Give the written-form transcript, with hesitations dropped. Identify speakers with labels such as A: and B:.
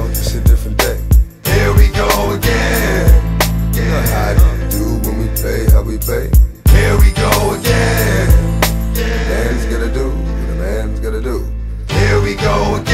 A: just a different day. Here we go again. You know how we do when we play, how we play. Here we go again. The man's gotta do what a man's gotta do. Here we go again.